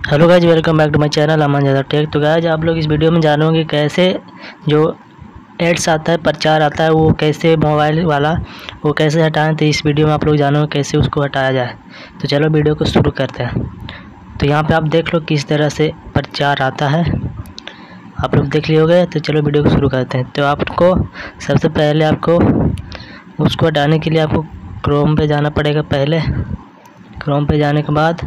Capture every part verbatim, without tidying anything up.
Hello guys, welcome back to my channel Aman ज़्यादा tech. तो guys आप लोग इस वीडियो में जानोगे कैसे जो एड्स आता है, प्रचार आता है, वो कैसे मोबाइल वाला वो कैसे हटाएं। तो इस वीडियो में आप लोग जानोगे कैसे उसको हटाया जाए। तो चलो वीडियो को शुरू करते हैं। तो यहाँ पे आप देख लो किस तरह से प्रचार आता है, आप लोग देख लिए होगे। तो चलो वीडियो को शुरू करते हैं। तो आपको सबसे पहले आपको उसको हटाने के लिए आपको क्रोम पे जाना पड़ेगा। पहले क्रोम पे जाने के बाद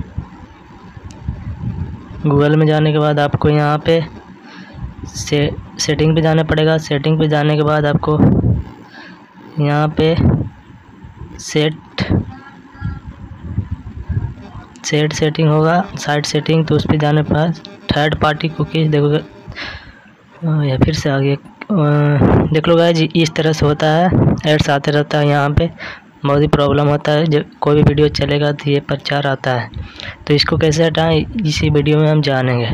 गूगल में जाने के बाद आपको यहाँ पे से सेटिंग पे जाना पड़ेगा। सेटिंग पे जाने के बाद आपको यहाँ पे सेट सेट सेटिंग होगा, साइट सेटिंग। तो उस पर जाने के बाद थर्ड पार्टी कुकीज़ देखोगे, या फिर से आगे देख लो गाइस, इस तरह से होता है। एड्स आते रहता है, यहाँ पे बहुत ही प्रॉब्लम होता है। जब कोई भी वीडियो चलेगा तो ये प्रचार आता है। तो इसको कैसे हटाएं इसी वीडियो में हम जानेंगे।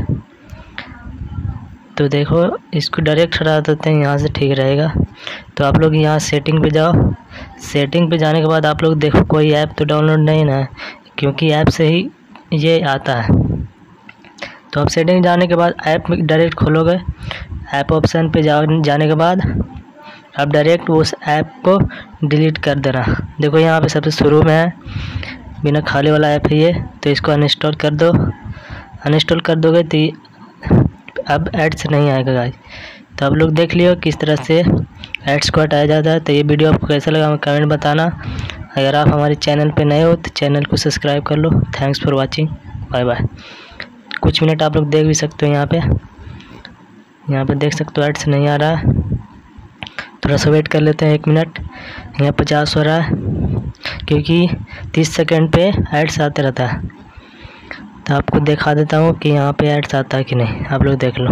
तो देखो, इसको डायरेक्ट हटा देते हैं यहाँ से, ठीक रहेगा। तो आप लोग यहाँ सेटिंग पे जाओ। सेटिंग पे जाने के बाद आप लोग देखो कोई ऐप तो डाउनलोड नहीं ना है, क्योंकि ऐप से ही ये आता है। तो आप सेटिंग जाने के बाद ऐप में डायरेक्ट खोलोगे। ऐप ऑप्शन पे जाओ, जाने के बाद आप डायरेक्ट उस ऐप को डिलीट कर देना। देखो यहाँ पे सबसे शुरू में है, बिना खाली वाला ऐप है ये। तो इसको अनइंस्टॉल कर दो। अनइंस्टॉल कर दोगे तो अब एड्स नहीं आएगा गाइस। तो आप लोग देख लियो किस तरह से एड्स को हटाया जाता है। तो ये वीडियो आपको कैसा लगा हमें कमेंट बताना। अगर आप हमारे चैनल पे नए हो तो चैनल को सब्सक्राइब कर लो। Thanks for watching, bye bye. कुछ मिनट आप लोग देख भी सकते हो। यहाँ पे यहाँ पे देख सकते हो एड्स नहीं आ रहा है। थोड़ा सा वेट कर लेते हैं एक मिनट। यहाँ पचास हो रहा है, क्योंकि तीस सेकंड पे एड्स आते रहता है। तो आपको दिखा देता हूँ कि यहाँ पे एड्स आता है कि नहीं, आप लोग देख लो।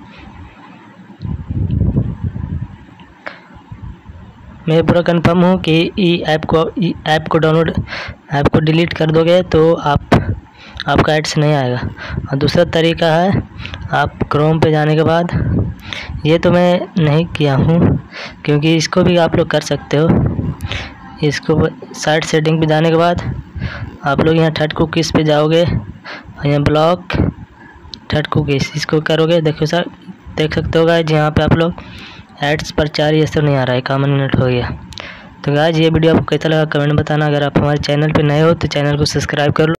मैं पूरा कंफर्म हूँ कि ई ऐप को ई ऐप को डाउनलोड ऐप को डिलीट कर दोगे तो आप आपका एड्स नहीं आएगा। और दूसरा तरीका है, आप क्रोम पे जाने के बाद, ये तो मैं नहीं किया हूँ क्योंकि इसको भी आप लोग कर सकते हो। इसको साइट सेटिंग पे जाने के बाद आप लोग यहाँ थर्ड कुकीज़ पे जाओगे, यहाँ ब्लॉक थर्ड कुकीज़ इसको करोगे। देखो सर, देख सकते हो गाइज, यहाँ पे आप लोग एड्स प्रचार ये सब नहीं आ रहा है। इक्यावन मिनट हो गया। तो गाइज ये वीडियो आपको कैसा लगा कमेंट बताना। अगर आप हमारे चैनल पे नए हो तो चैनल को सब्सक्राइब कर लो।